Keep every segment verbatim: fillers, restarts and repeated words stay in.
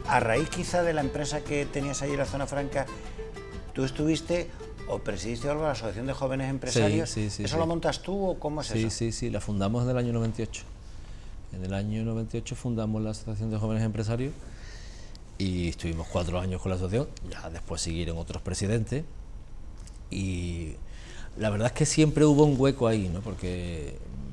a raíz quizá de la empresa que tenías allí en la Zona Franca, tú estuviste o presidiste algo la Asociación de Jóvenes Empresarios. Sí, sí, sí, ¿Eso sí. lo montas tú o cómo es sí, eso? Sí, sí, sí, la fundamos en el año noventa y ocho. En el año noventa y ocho fundamos la Asociación de Jóvenes Empresarios y estuvimos cuatro años con la asociación, ya después siguieron otros presidentes y la verdad es que siempre hubo un hueco ahí, ¿no? Porque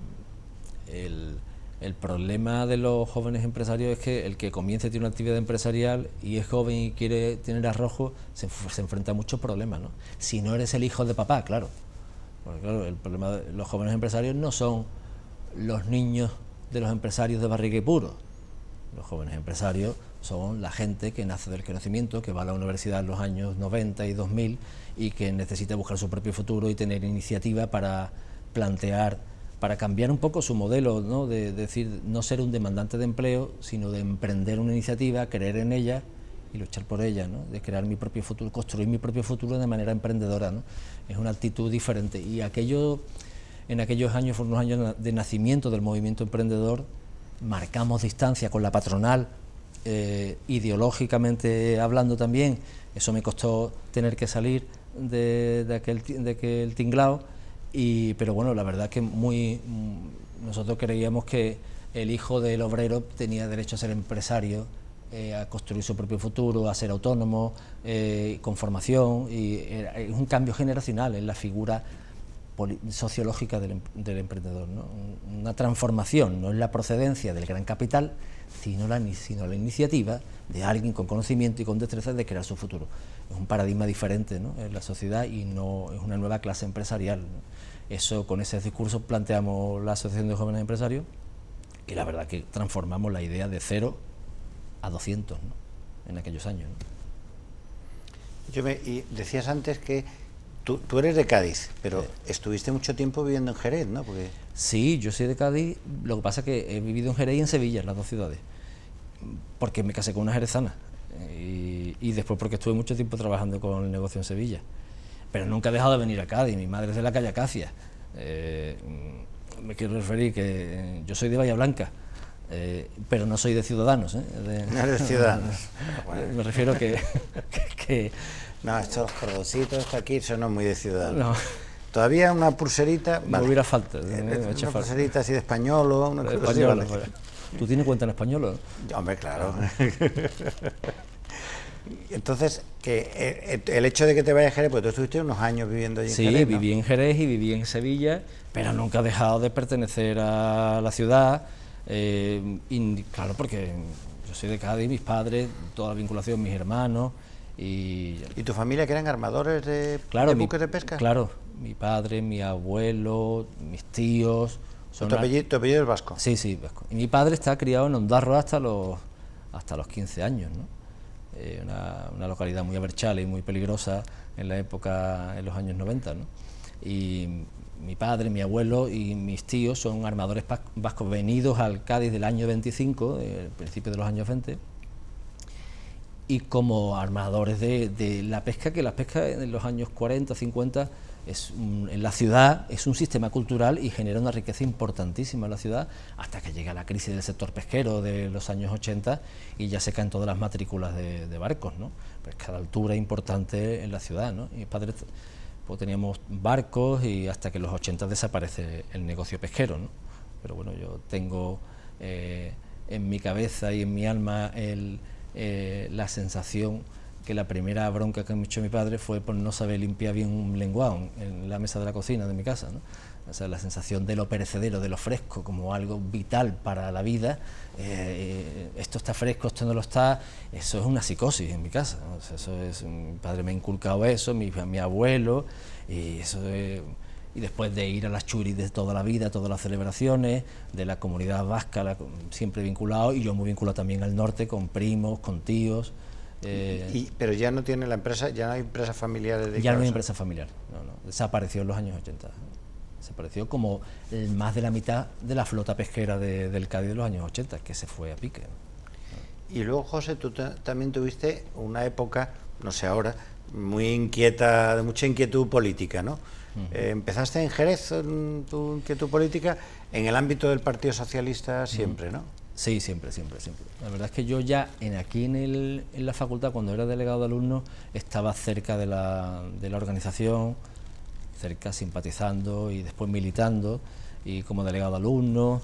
el, el problema de los jóvenes empresarios es que el que comienza tiene una actividad empresarial y es joven y quiere tener arrojo, se, se enfrenta a muchos problemas, ¿no? Si no eres el hijo de papá, claro. Porque claro, el problema de los jóvenes empresarios no son los niños de los empresarios de barriga y puro. Los jóvenes empresarios son la gente que nace del conocimiento, que va a la universidad en los años noventa y dos mil y que necesita buscar su propio futuro y tener iniciativa para plantear, para cambiar un poco su modelo, ¿no? De, de decir, no ser un demandante de empleo, sino de emprender una iniciativa, creer en ella y luchar por ella, ¿no? De crear mi propio futuro, construir mi propio futuro de manera emprendedora, ¿no? Es una actitud diferente y aquello, en aquellos años fueron unos años de nacimiento del movimiento emprendedor. Marcamos distancia con la patronal, eh, ideológicamente hablando también, eso me costó tener que salir de, de, aquel, de aquel tinglao, y, pero bueno, la verdad que muy, nosotros creíamos que el hijo del obrero tenía derecho a ser empresario, eh, a construir su propio futuro, a ser autónomo, eh, con formación, y era, es un cambio generacional en la figura sociológica del, del emprendedor, ¿no? Una transformación, no es la procedencia del gran capital, sino la, sino la iniciativa de alguien con conocimiento y con destreza de crear su futuro. Es un paradigma diferente, ¿no? En la sociedad y no es una nueva clase empresarial, ¿no? Eso, con ese discurso planteamos la Asociación de Jóvenes Empresarios y la verdad que transformamos la idea de cero a doscientos, ¿no? En aquellos años, ¿no? Yo me, y decías antes que Tú, tú eres de Cádiz, pero sí. Estuviste mucho tiempo viviendo en Jerez, ¿no? Porque... Sí, yo soy de Cádiz, lo que pasa es que he vivido en Jerez y en Sevilla, en las dos ciudades, porque me casé con una jerezana y, y después porque estuve mucho tiempo trabajando con el negocio en Sevilla, pero nunca he dejado de venir a Cádiz. Mi madre es de la calle Acacia, eh, me quiero referir que yo soy de Bahía Blanca, eh, pero no soy de Ciudadanos, ¿eh? De, no eres Ciudadanos. Bueno. Me refiero que... que, que No, estos cordoncitos, esto aquí, eso no es muy de Ciudadanos. No. Todavía una pulserita... No vale. Hubiera falta. Eh, una falta. Pulserita así de españolo. Una de españolo, así, vale. ¿Tú tienes cuenta en españolo? ¿No? Hombre, claro. Entonces, que el hecho de que te vayas a Jerez, pues tú estuviste unos años viviendo allí en sí, Jerez, Sí, viví ¿no? en Jerez y viví en Sevilla, pero nunca he dejado de pertenecer a la ciudad. Eh, y claro, porque yo soy de Cádiz, mis padres, toda la vinculación, mis hermanos... Y, ¿Y tu familia que eran armadores de, claro, de mi, buques de pesca? Claro, mi padre, mi abuelo, mis tíos... Son ¿Tu, apellido, ¿Tu apellido es vasco? Sí, sí, vasco. Y mi padre está criado en Ondarroa hasta los, hasta los quince años, ¿no? Eh, una, una localidad muy aberchale y muy peligrosa en la época, en los años noventa, ¿no? Y mi padre, mi abuelo y mis tíos son armadores vascos venidos al Cádiz del año veinticinco, del principio de los años veinte, y como armadores de, de la pesca, que la pesca en los años cuarenta, cincuenta, es un, en la ciudad es un sistema cultural y genera una riqueza importantísima en la ciudad, hasta que llega la crisis del sector pesquero de los años ochenta y ya se caen todas las matrículas de, de barcos, ¿no? Pesca de altura importante en la ciudad, ¿no? Y mis padres, pues teníamos barcos y hasta que en los ochenta desaparece el negocio pesquero, ¿no? Pero bueno, yo tengo eh, en mi cabeza y en mi alma el... Eh, la sensación que la primera bronca que me echó mi padre fue por no saber limpiar bien un lenguado en la mesa de la cocina de mi casa, ¿no? O sea, la sensación de lo perecedero, de lo fresco, como algo vital para la vida. Eh, esto está fresco, esto no lo está, eso es una psicosis en mi casa, ¿no? O sea, eso es, mi padre me ha inculcado eso, mi, mi abuelo, y eso es... Y después de ir a las churis de toda la vida, todas las celebraciones, de la comunidad vasca, la, siempre vinculado, y yo muy vinculado también al norte, con primos, con tíos. Eh, y, pero ya no tiene la empresa, ya no hay empresas familiares dedicadas. Ya no hay empresa familiar, no, no, desapareció en los años ochenta. Desapareció como el, más de la mitad de la flota pesquera de, del Cádiz de los años ochenta, que se fue a pique, ¿no? Y luego, José, tú también tuviste una época, no sé ahora, muy inquieta, de mucha inquietud política, ¿no? Eh, empezaste en Jerez, en tu inquietud política, en el ámbito del Partido Socialista siempre, ¿no? Sí, siempre, siempre, siempre. La verdad es que yo ya en aquí en, el, en la facultad, cuando era delegado de alumnos, estaba cerca de la, de la organización, cerca simpatizando y después militando, y como delegado de alumnos.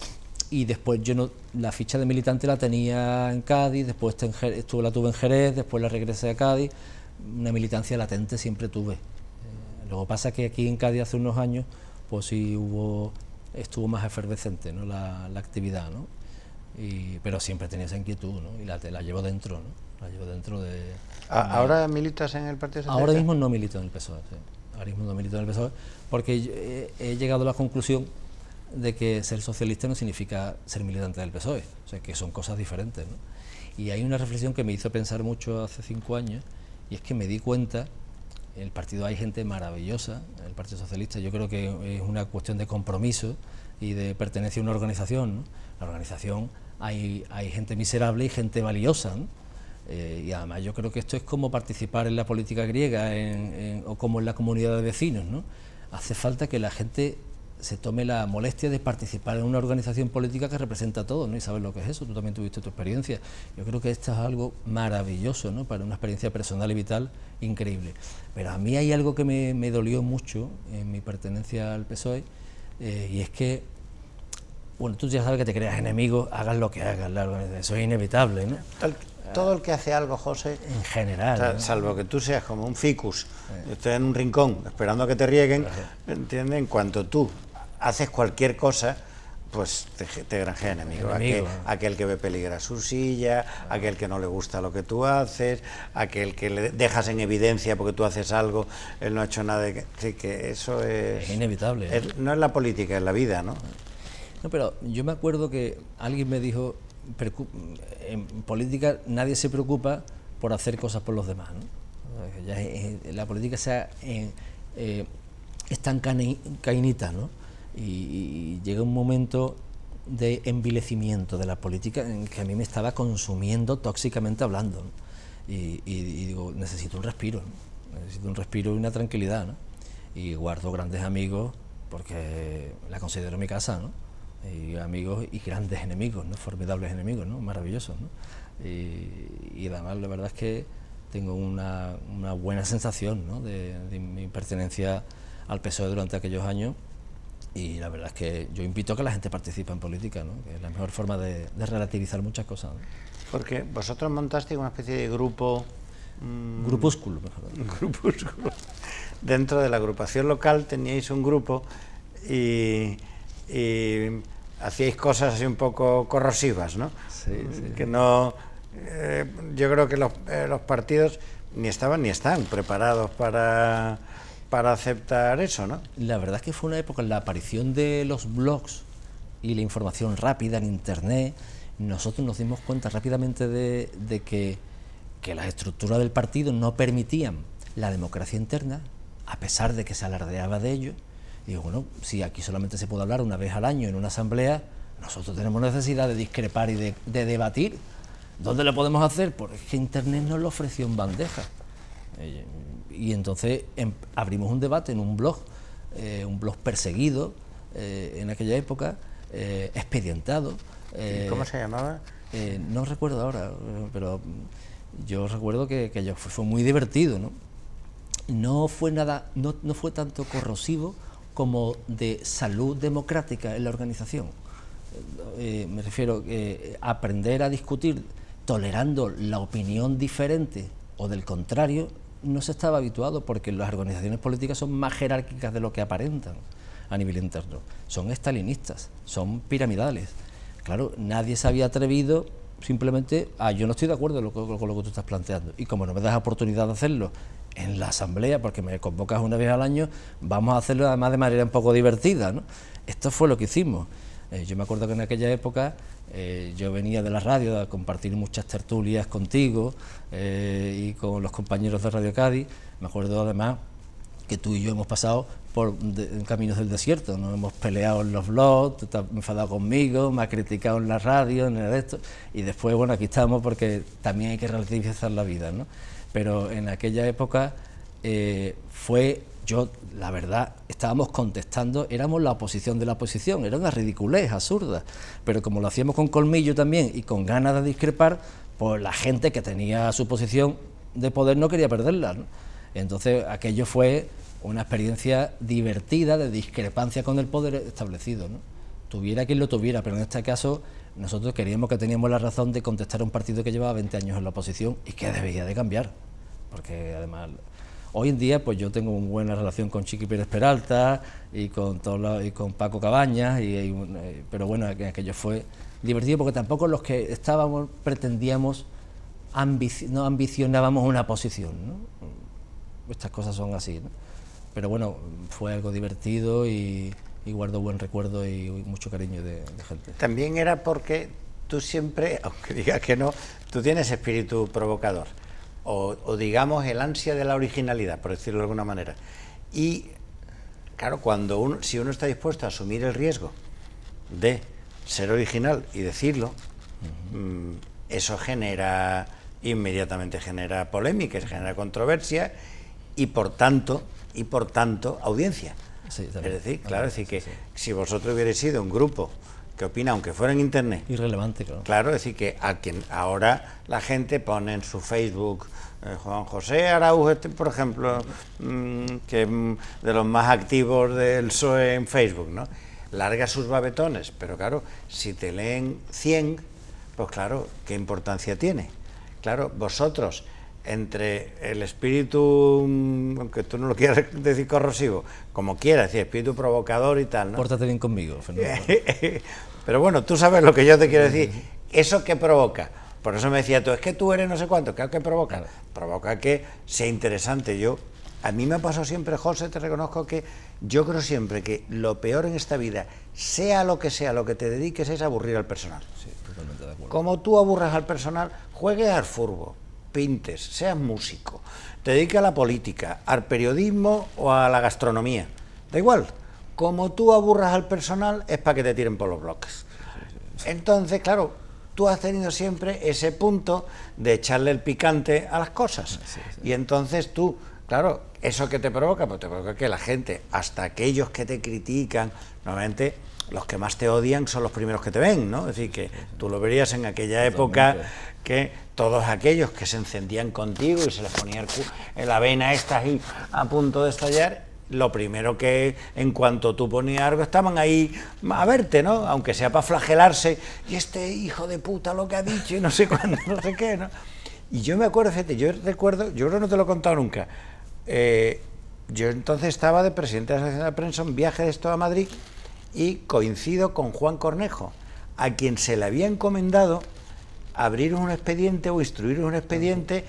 Y después yo no, la ficha de militante la tenía en Cádiz, después estuve, la tuve en Jerez, después la regresé a Cádiz. Una militancia latente siempre tuve. Eh, luego pasa que aquí en Cádiz hace unos años, pues sí hubo, estuvo más efervescente, ¿no?, la, la actividad, ¿no? Y, pero siempre tenía esa inquietud, ¿no? Y la, la llevo dentro, ¿no? La llevo dentro de... de ¿Ahora militas en el Partido Socialista? Ahora mismo no milito en el P S O E, sí. Ahora mismo no milito en el P S O E, porque he, he llegado a la conclusión de que ser socialista no significa ser militante del P S O E, o sea, que son cosas diferentes, ¿no? Y hay una reflexión que me hizo pensar mucho hace cinco años, y es que me di cuenta, en el partido hay gente maravillosa, en el Partido Socialista, yo creo que es una cuestión de compromiso y de pertenencia a una organización, ¿no? La organización, hay, hay gente miserable y gente valiosa, ¿no? Eh, y además yo creo que esto es como participar en la política griega en, en, o como en la comunidad de vecinos, ¿no? Hace falta que la gente se tome la molestia de participar en una organización política que representa a todos, ¿no? Y sabes lo que es eso, tú también tuviste tu experiencia. Yo creo que esto es algo maravilloso, ¿no?, para una experiencia personal y vital increíble. Pero a mí hay algo que me, me dolió mucho en mi pertenencia al P S O E, eh, y es que, bueno, tú ya sabes que te creas enemigo, hagas lo que hagas, la organización, eso es inevitable, ¿no? Tal, todo el que hace algo, José, en general, o sea, ¿no?, salvo que tú seas como un ficus, eh. estés en un rincón esperando a que te rieguen, ¿entiendes? En cuanto tú haces cualquier cosa, pues te, te granjea enemigo. enemigo. Aquel, aquel que ve peligrar su silla, ah. aquel que no le gusta lo que tú haces, aquel que le dejas en evidencia porque tú haces algo, él no ha hecho nada. De, sí, que eso es... Es inevitable. ¿eh? Es, no es la política, es la vida, ¿no? No, pero yo me acuerdo que alguien me dijo, en política nadie se preocupa por hacer cosas por los demás, ¿no? Ya es, la política sea, eh, eh, es tan cainita, ¿no? Y, y llega un momento de envilecimiento de la política en que a mí me estaba consumiendo tóxicamente hablando, ¿no? y, y, y digo, necesito un respiro, ¿no? Necesito un respiro y una tranquilidad, ¿no? Y guardo grandes amigos porque la considero mi casa, ¿no? Y amigos y grandes enemigos, ¿no? Formidables enemigos, ¿no? Maravillosos, ¿no? Y, y además la verdad es que tengo una, una buena sensación, ¿no?, de, de mi pertenencia al P S O E durante aquellos años. Y la verdad es que yo invito a que la gente participe en política, ¿no?, que es la mejor forma de, de relativizar muchas cosas, ¿no? Porque vosotros montasteis una especie de grupo... Mmm, grupúsculo, mejor. Un grupúsculo. Dentro de la agrupación local teníais un grupo y, y hacíais cosas así un poco corrosivas, ¿no? Sí, sí. Que no... Eh, yo creo que los, eh, los partidos ni estaban ni están preparados para... para aceptar eso, ¿no? La verdad es que fue una época, en la aparición de los blogs y la información rápida en internet, nosotros nos dimos cuenta rápidamente de, de que, que las estructuras del partido no permitían la democracia interna, a pesar de que se alardeaba de ello. Y digo, bueno, si aquí solamente se puede hablar una vez al año en una asamblea, nosotros tenemos necesidad de discrepar y de, de debatir. ¿Dónde lo podemos hacer? Porque es que internet nos lo ofreció en bandeja. Eh, y entonces em, abrimos un debate en un blog, eh, un blog perseguido eh, en aquella época, eh, expedientado. Eh, ¿Cómo se llamaba? Eh, no recuerdo ahora, pero yo recuerdo que, que fue, fue muy divertido, ¿no? No fue nada, no, no fue tanto corrosivo como de salud democrática en la organización. Eh, me refiero a eh, aprender a discutir tolerando la opinión diferente o del contrario. No se estaba habituado porque las organizaciones políticas son más jerárquicas de lo que aparentan a nivel interno. Son estalinistas, son piramidales. Claro, nadie se había atrevido simplemente a yo no estoy de acuerdo con lo, con lo que tú estás planteando. Y como no me das oportunidad de hacerlo en la asamblea, porque me convocas una vez al año, vamos a hacerlo además de manera un poco divertida, ¿no? Esto fue lo que hicimos. Eh, yo me acuerdo que en aquella época eh, yo venía de la radio a compartir muchas tertulias contigo eh, y con los compañeros de Radio Cádiz. Me acuerdo además que tú y yo hemos pasado por de, en caminos del desierto, nos hemos peleado en los blogs, tú te has enfadado conmigo, me has criticado en la radio, en el esto, y después, bueno, aquí estamos porque también hay que relativizar la vida, ¿no? Pero en aquella época eh, fue yo, la verdad, estábamos contestando, éramos la oposición de la oposición, era una ridiculez absurda, pero como lo hacíamos con colmillo también y con ganas de discrepar, pues la gente que tenía su posición de poder no quería perderla, ¿no? Entonces aquello fue una experiencia divertida de discrepancia con el poder establecido, ¿no? Tuviera quien lo tuviera, pero en este caso nosotros queríamos que teníamos la razón de contestar a un partido que llevaba veinte años en la oposición y que debía de cambiar, porque además hoy en día pues yo tengo una buena relación con Chiqui Pérez Peralta y con todos los, y con Paco Cabañas, y, y, pero bueno, aquello fue divertido porque tampoco los que estábamos pretendíamos, ambici no ambicionábamos una posición, ¿no? Estas cosas son así, ¿no? Pero bueno, fue algo divertido y, y guardo buen recuerdo y mucho cariño de, de gente. También era porque tú siempre, aunque digas que no, tú tienes espíritu provocador, o, o digamos el ansia de la originalidad, por decirlo de alguna manera. Y claro, cuando uno, si uno está dispuesto a asumir el riesgo de ser original y decirlo, uh-huh. mmm, eso genera, inmediatamente genera polémica, genera controversia y por tanto, y por tanto audiencia. Sí, es decir, claro, es decir que sí, sí. si vosotros hubierais sido un grupo que opina, aunque fuera en internet, irrelevante, claro. Claro, es decir que a quien ahora la gente pone en su Facebook, eh, Juan José Araújo, este, por ejemplo, mmm, que mm, de los más activos del P S O E en Facebook, ¿no? Larga sus babetones, pero claro, si te leen cien, pues claro, ¿qué importancia tiene? Claro, vosotros, entre el espíritu, aunque tú no lo quieras decir corrosivo, como quieras, decir, espíritu provocador y tal, ¿no? Pórtate bien conmigo, Fernando. Pero bueno, tú sabes lo que yo te quiero decir. ¿Eso qué provoca? Por eso me decía tú, es que tú eres no sé cuánto. ¿Qué provoca? Claro. Provoca que sea interesante. Yo, a mí me ha pasado siempre, José, te reconozco que yo creo siempre que lo peor en esta vida, sea lo que sea, lo que te dediques, es aburrir al personal. Sí, totalmente de acuerdo. Como tú aburras al personal, juegues al fútbol, pintes, seas músico, te dediques a la política, al periodismo o a la gastronomía. Da igual. Como tú aburras al personal, es para que te tiren por los bloques. Entonces, claro, tú has tenido siempre ese punto de echarle el picante a las cosas. Sí, sí. Y entonces tú, claro, ¿eso que te provoca? Pues te provoca que la gente, hasta aquellos que te critican, normalmente los que más te odian son los primeros que te ven, ¿no? Es decir, que tú lo verías en aquella época que todos aquellos que se encendían contigo y se les ponía el la vena esta ahí a punto de estallar, lo primero que, en cuanto tú ponías algo, estaban ahí a verte, ¿no? Aunque sea para flagelarse, y este hijo de puta lo que ha dicho, y no sé cuándo, no sé qué, ¿no? Y yo me acuerdo, fíjate, yo recuerdo, yo creo que no te lo he contado nunca, eh, yo entonces estaba de presidente de la Asociación de Prensa, un viaje de esto a Madrid, y coincido con Juan Cornejo, a quien se le había encomendado abrir un expediente o instruir un expediente.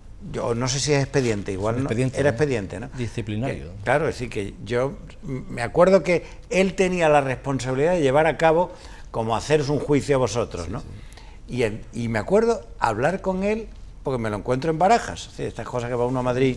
Yo no sé si es expediente, igual expediente, no, era expediente, ¿no? Disciplinario. Que, claro, es decir, que yo me acuerdo que él tenía la responsabilidad de llevar a cabo, como haceros un juicio a vosotros, ¿no? Sí, sí. Y, en, y me acuerdo hablar con él, porque me lo encuentro en Barajas, es decir, estas cosas que va uno a Madrid,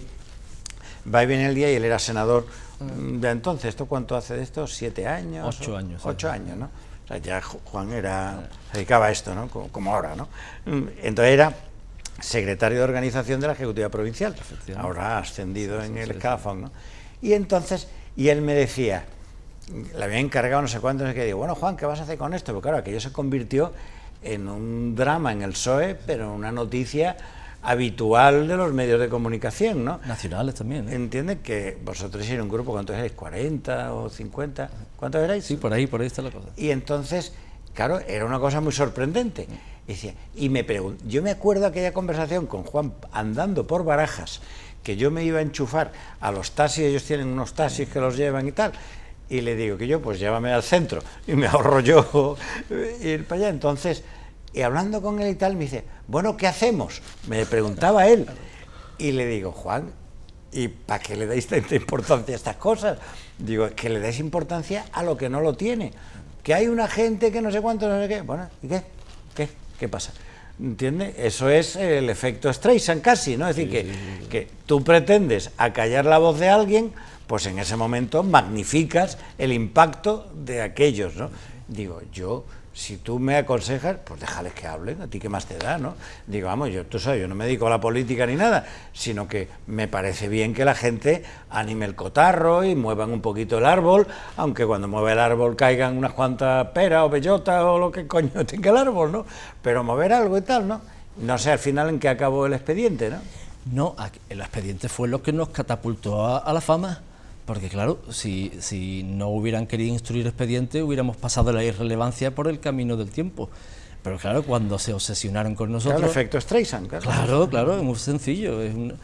va y viene el día, y él era senador de entonces. ¿Esto cuánto hace de esto? ¿Siete años? Ocho años. Ocho sí. años, ¿no? O sea, ya Juan era, se dedicaba a esto, ¿no? Como, como ahora, ¿no? Entonces era secretario de organización de la Ejecutiva Provincial, ahora ha ascendido en el escalafón, ¿no? Y entonces, y él me decía, le había encargado no sé cuánto, no sé qué, digo, bueno, Juan, ¿qué vas a hacer con esto? Porque claro, aquello se convirtió en un drama en el P S O E, pero en una noticia habitual de los medios de comunicación, ¿no? Nacionales también, ¿eh? ¿Entiendes? Que vosotros erais un grupo, ¿cuántos erais? ¿cuarenta o cincuenta? ¿Cuántos erais? Sí, por ahí, por ahí está la cosa. Y entonces, claro, era una cosa muy sorprendente. Y, decía, y me pregunto, yo me acuerdo aquella conversación con Juan andando por Barajas, que yo me iba a enchufar a los taxis, ellos tienen unos taxis que los llevan y tal, y le digo que yo, pues llévame al centro, y me ahorro yo ir para allá. Entonces, y hablando con él y tal, me dice, bueno, ¿qué hacemos? Me preguntaba él, y le digo, Juan, ¿y para qué le dais tanta importancia a estas cosas? Digo, que le dais importancia a lo que no lo tiene, que hay una gente que no sé cuánto, no sé qué, bueno, ¿y qué? ¿Qué? ¿Qué pasa? ¿Entiendes? Eso es el efecto Streisand casi, ¿no? Es decir, sí, que, sí, sí. que tú pretendes acallar la voz de alguien, pues en ese momento magnificas el impacto de aquellos, ¿no? Digo, yo Si tú me aconsejas, pues déjales que hablen, a ti qué más te da, ¿no? Digo, vamos, yo, tú sabes, yo no me dedico a la política ni nada, sino que me parece bien que la gente anime el cotarro y muevan un poquito el árbol, aunque cuando mueve el árbol caigan unas cuantas peras o bellotas o lo que coño tenga el árbol, ¿no? Pero mover algo y tal, ¿no? No sé al final en qué acabó el expediente, ¿no? No, el expediente fue lo que nos catapultó a, a la fama. Porque claro, si, si no hubieran querido instruir expediente, hubiéramos pasado la irrelevancia por el camino del tiempo. Pero claro, cuando se obsesionaron con nosotros... Claro, el efecto Streisand, claro. Claro, claro, es muy sencillo, es, un,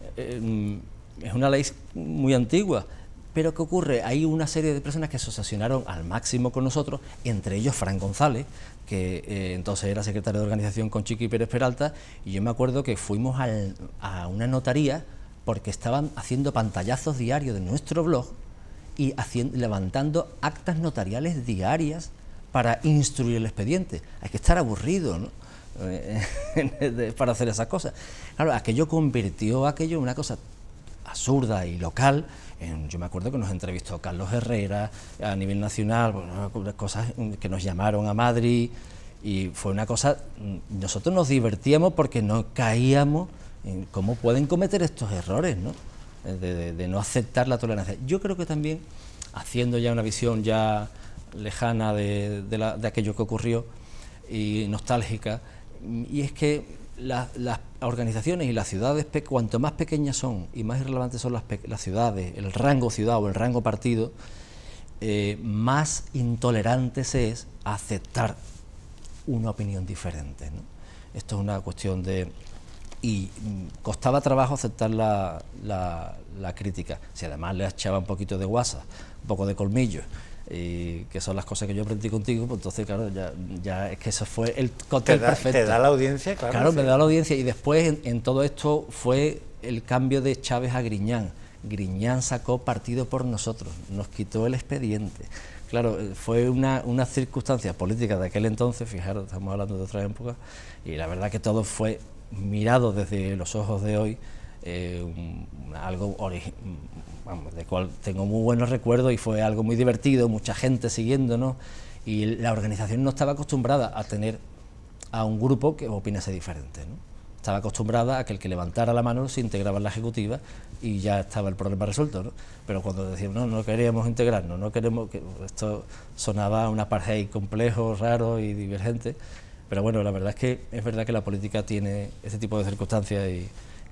es una ley muy antigua. Pero ¿qué ocurre? Hay una serie de personas que se obsesionaron al máximo con nosotros, entre ellos Fran González, que eh, entonces era secretario de organización con Chiqui Pérez Peralta, y yo me acuerdo que fuimos al, a una notaría porque estaban haciendo pantallazos diarios de nuestro blog y haciendo, levantando actas notariales diarias para instruir el expediente. Hay que estar aburrido, ¿no? para hacer esas cosas. Claro, aquello convirtió aquello en una cosa absurda y local. En, yo me acuerdo que nos entrevistó Carlos Herrera a nivel nacional, bueno, cosas que nos llamaron a Madrid, y fue una cosa, nosotros nos divertíamos porque no caíamos en cómo pueden cometer estos errores, ¿no? De, de, de no aceptar la tolerancia. Yo creo que también, haciendo ya una visión ya lejana de, de, la, de aquello que ocurrió y nostálgica, y es que la, las organizaciones y las ciudades, cuanto más pequeñas son y más irrelevantes son las, las ciudades, el rango ciudad o el rango partido, eh, más intolerante se es a aceptar una opinión diferente, ¿no? Esto es una cuestión de... y costaba trabajo aceptar la, la, la crítica. Si además le echaba un poquito de guasa, un poco de colmillo, y que son las cosas que yo aprendí contigo, pues entonces claro, ya, ya es que eso fue el cóctel perfecto. Te da la audiencia, claro. Claro, sí. me da la audiencia, y después en, en todo esto fue el cambio de Chávez a Griñán. Griñán sacó partido por nosotros, nos quitó el expediente. Claro, fue una, una circunstancia política de aquel entonces, fijaros, estamos hablando de otra época, y la verdad que todo fue mirado desde los ojos de hoy, eh, un, algo vamos, de cual tengo muy buenos recuerdos, y fue algo muy divertido, mucha gente siguiéndonos, y la organización no estaba acostumbrada a tener a un grupo que opinase diferente, ¿no? Estaba acostumbrada a que el que levantara la mano se integraba en la ejecutiva y ya estaba el problema resuelto, ¿no? Pero cuando decíamos, no, no queríamos integrarnos, no queremos, que esto sonaba un apartheid complejo, raro y divergente. Pero bueno, la verdad es que es verdad que la política tiene ese tipo de circunstancias, y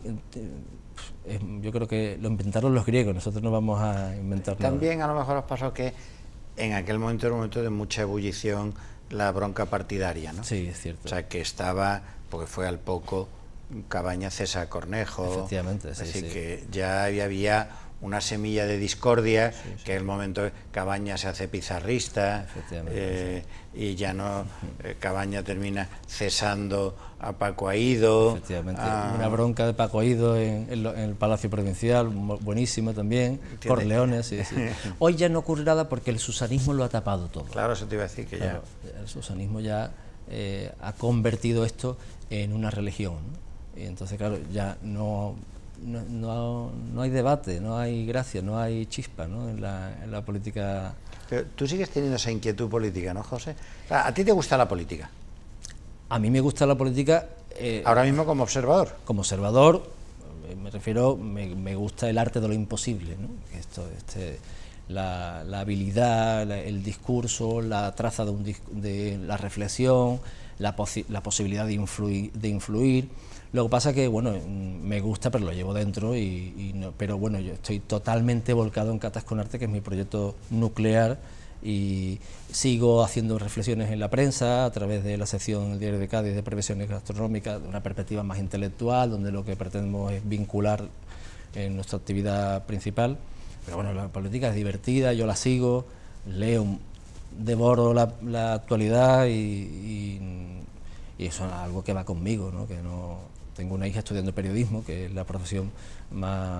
eh, yo creo que lo inventaron los griegos, nosotros no vamos a inventar nada. También a lo mejor os pasó que en aquel momento era un momento de mucha ebullición la bronca partidaria, ¿no? Sí, es cierto. O sea, que estaba, porque fue al poco Cabañas César Cornejo, efectivamente, sí, así sí. que ya había una semilla de discordia, sí, sí. Que en el momento Cabañas se hace pizarrista, eh, sí. Y ya no, eh, Cabañas termina cesando a Paco Aído. Efectivamente, a... una bronca de Paco Aído en, en, lo, en el Palacio Provincial, buenísima también, Corleones, sí, sí. Hoy ya no ocurre nada porque el susanismo lo ha tapado todo. Claro, eso te iba a decir que claro, ya... El susanismo ya eh, ha convertido esto en una religión, ¿no? Y entonces, claro, ya no, no, no, no hay debate, no hay gracia, no hay chispa, ¿no? en, la, en la política. Pero tú sigues teniendo esa inquietud política, ¿no, José? ¿A ti te gusta la política? A mí me gusta la política... Eh, ¿ahora mismo como observador? Como observador, me refiero, me, me gusta el arte de lo imposible, ¿no? Esto, este, la, la habilidad, la, el discurso, la traza de, un, de la reflexión, la, posi la posibilidad de influir, de influir. Lo que pasa que, bueno, me gusta, pero lo llevo dentro, y, y no, pero bueno, yo estoy totalmente volcado en Catas con Arte, que es mi proyecto nuclear, y sigo haciendo reflexiones en la prensa a través de la sección del Diario de Cádiz de Previsiones Gastronómicas, de una perspectiva más intelectual, donde lo que pretendemos es vincular en nuestra actividad principal. Pero bueno, la política es divertida, yo la sigo, leo, devoro la, la actualidad, y, y, y eso es algo que va conmigo, ¿no? Que no... Tengo una hija estudiando periodismo, que es la profesión más,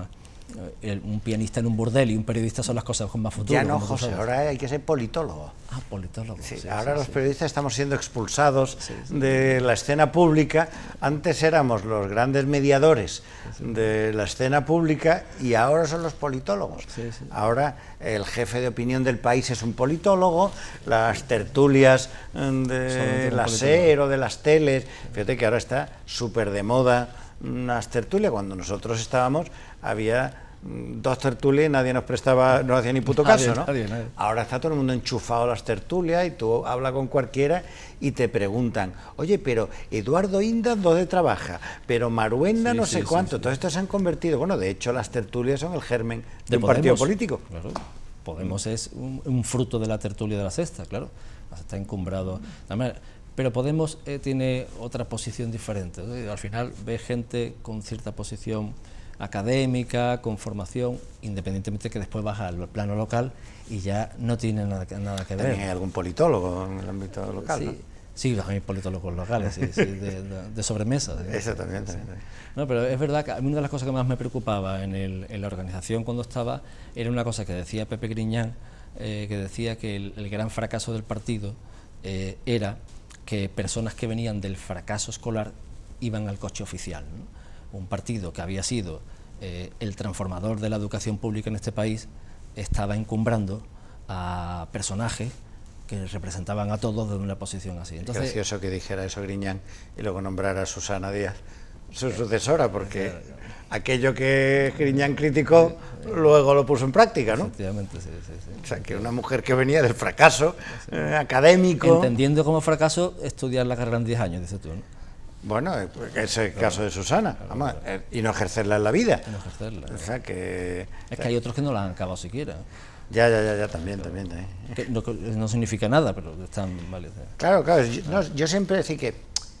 el, un pianista en un burdel y un periodista son las cosas con más futuro. Ya no, José, ahora hay que ser politólogo. Ah, politólogo. Sí, sí, ahora sí, los sí. periodistas estamos siendo expulsados Sí, sí. de la escena pública. Antes éramos los grandes mediadores de la escena pública y ahora son los politólogos. Sí, sí. Ahora el jefe de opinión del país es un politólogo, las tertulias de la SER o de las teles, fíjate que ahora está súper de moda unas tertulias. Cuando nosotros estábamos había dos tertulias y nadie nos prestaba, no hacía ni puto Nadie, caso, ¿no? nadie, nadie. Ahora está todo el mundo enchufado a las tertulias y tú hablas con cualquiera y te preguntan, oye, pero Eduardo Indas, ¿dónde trabaja? Pero Maruenda, Sí, no sí, sé sí, cuánto. sí. Todo esto se han convertido, bueno, de hecho las tertulias son el germen de, De un partido Podemos. político. Claro. Podemos es un, un fruto de la tertulia de la Sexta, claro. Está encumbrado. Además, pero Podemos eh, tiene otra posición diferente. ¿no? Al final ve gente con cierta posición académica, con formación, independientemente que después baja al plano local y ya no tiene nada, nada que ver. También hay algún politólogo en el ámbito local, Sí, ¿no? sí, hay politólogos locales, sí, sí, de, de, de sobremesa. ¿sí? Eso también, también, también. No, pero es verdad que a mí una de las cosas que más me preocupaba en, el, en la organización cuando estaba era una cosa que decía Pepe Griñán, eh, que decía que el, el gran fracaso del partido eh, era que personas que venían del fracaso escolar iban al coche oficial, ¿no? Un partido que había sido eh, el transformador de la educación pública en este país estaba encumbrando a personajes que representaban a todos desde una posición así. Entonces, es gracioso que dijera eso Griñán y luego nombrara a Susana Díaz su sucesora, porque aquello que Griñán criticó luego lo puso en práctica, ¿no? Efectivamente, sí, sí, sí. O sea, que una mujer que venía del fracaso eh, académico... Entendiendo como fracaso estudiar la carrera en diez años, dices tú, ¿no? Bueno, ese es el caso de Susana, vamos, eh, y no ejercerla en la vida. No ejercerla. O sea, que... Es que hay otros que no la han acabado siquiera. Ya, ya, ya, ya también, también, también. Que no, no significa nada, pero están vale. Claro, claro, yo, no, yo siempre decía que,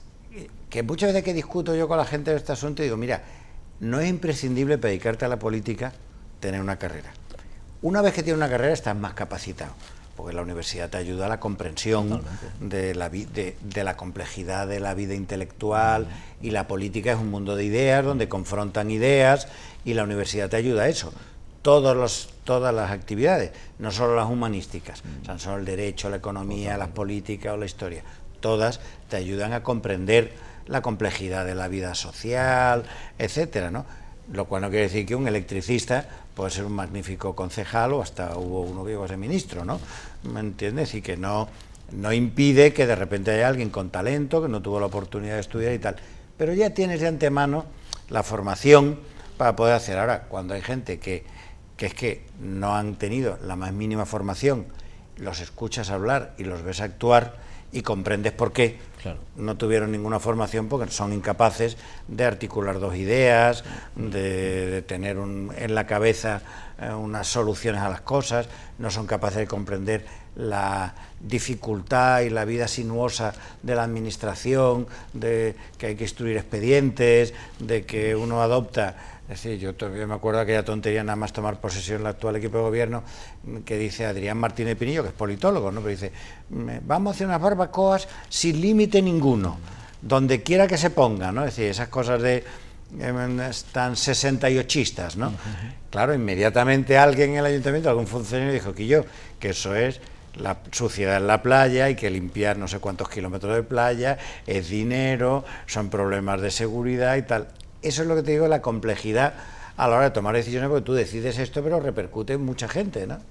que muchas veces que discuto yo con la gente de este asunto, digo, mira, no es imprescindible para dedicarte a la política tener una carrera. Una vez que tienes una carrera estás más capacitado, porque la universidad te ayuda a la comprensión de la, de, de la complejidad de la vida intelectual, y la política es un mundo de ideas donde confrontan ideas y la universidad te ayuda a eso. Todos los, todas las actividades, no solo las humanísticas, o sea, no solo el derecho, la economía, las políticas o la historia, todas te ayudan a comprender la complejidad de la vida social, etcétera, ¿no? Lo cual no quiere decir que un electricista puede ser un magnífico concejal, o hasta hubo uno que llegó a ser ministro, ¿no? ¿Me entiendes? Y que no, no impide que de repente haya alguien con talento, que no tuvo la oportunidad de estudiar y tal, pero ya tienes de antemano la formación para poder hacer. Ahora, cuando hay gente que, que es que no han tenido la más mínima formación, los escuchas hablar y los ves actuar y comprendes por qué Claro. no tuvieron ninguna formación, porque son incapaces de articular dos ideas, de, de tener un, en la cabeza eh, unas soluciones a las cosas, no son capaces de comprender la dificultad y la vida sinuosa de la administración, de que hay que instruir expedientes, de que uno adopta... Es decir, yo todavía me acuerdo de aquella tontería nada más tomar posesión el actual equipo de gobierno, que dice Adrián Martínez Pinillo, que es politólogo, ¿no? Pero dice, vamos a hacer unas barbacoas sin límite ninguno, donde quiera que se ponga, ¿no? Es decir, esas cosas de eh, tan sesenta y ochistas, ¿no? Uh-huh. Claro, inmediatamente alguien en el ayuntamiento, algún funcionario dijo que yo, que eso es la suciedad en la playa, hay que limpiar no sé cuántos kilómetros de playa, es dinero, son problemas de seguridad y tal. Eso es lo que te digo, la complejidad a la hora de tomar decisiones, porque tú decides esto, pero repercute en mucha gente, ¿no?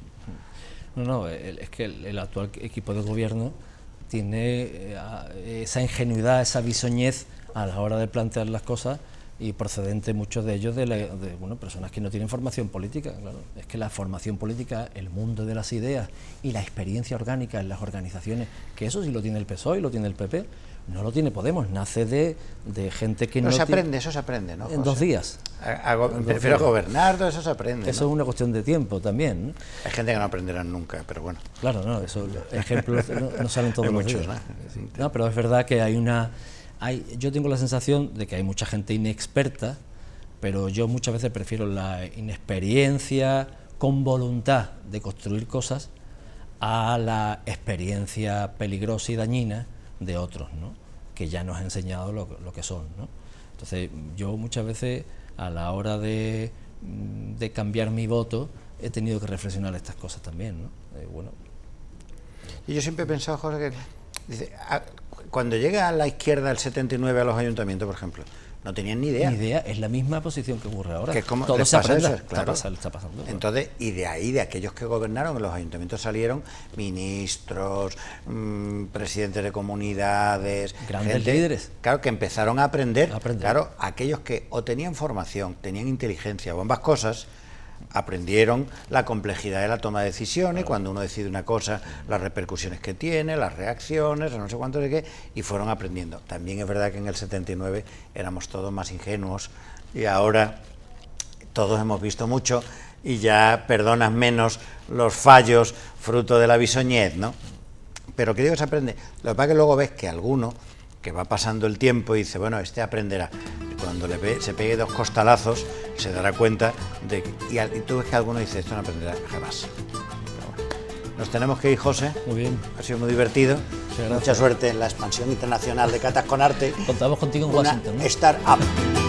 No, no, es que el, el actual equipo de gobierno tiene eh, esa ingenuidad, esa bisoñez a la hora de plantear las cosas, y procedente muchos de ellos de, la, de bueno, personas que no tienen formación política. Claro. Es que la formación política, el mundo de las ideas y la experiencia orgánica en las organizaciones, que eso sí lo tiene el P S O E y lo tiene el P P, no lo tiene Podemos, nace de, de gente que no... No se aprende, eso se aprende, ¿no, José? En dos días. A, a, go en prefiero dos gobernar, todo eso se aprende, Eso ¿no? es una cuestión de tiempo también, ¿no? Hay gente que no aprenderá nunca, pero bueno. Claro, no, eso, ejemplos no, no salen todos hay los muchos, días. ¿no? No, pero es verdad que hay una... Hay, yo tengo la sensación de que hay mucha gente inexperta, pero yo muchas veces prefiero la inexperiencia con voluntad de construir cosas a la experiencia peligrosa y dañina de otros, ¿no? Que ya nos ha enseñado lo, lo que son, ¿no? Entonces, yo muchas veces, a la hora de de cambiar mi voto, he tenido que reflexionar estas cosas también, ¿no? Eh, bueno. Y yo siempre he pensado, José, que dice, a, cuando llega a la izquierda el setenta y nueve a los ayuntamientos, por ejemplo, no tenían ni idea. Ni idea, es la misma posición que ocurre ahora. Que es como todo se aprende, eso, está, claro. pasando, está pasando. Claro. Entonces, y de ahí, de aquellos que gobernaron, en los ayuntamientos salieron ministros, mmm, presidentes de comunidades, grandes gente, líderes. Claro, que empezaron a aprender, a aprender. Claro, aquellos que o tenían formación, tenían inteligencia o ambas cosas, aprendieron la complejidad de la toma de decisiones, claro. Cuando uno decide una cosa, las repercusiones que tiene, las reacciones, no sé cuánto de qué, y fueron aprendiendo. También es verdad que en el setenta y nueve éramos todos más ingenuos y ahora todos hemos visto mucho y ya perdonas menos los fallos fruto de la bisoñez, ¿no? Pero que digo, se aprende. Lo que pasa es que luego ves que alguno que va pasando el tiempo y dice, bueno, este aprenderá. Y cuando le ve, se pegue dos costalazos, se dará cuenta de que, y, y tú ves que alguno dice, esto no aprenderá jamás. Bueno, nos tenemos que ir, José. Muy bien. Ha sido muy divertido. Mucha suerte en la expansión internacional de Catas con Arte. Contamos contigo en Una Washington, ¿no? Startup.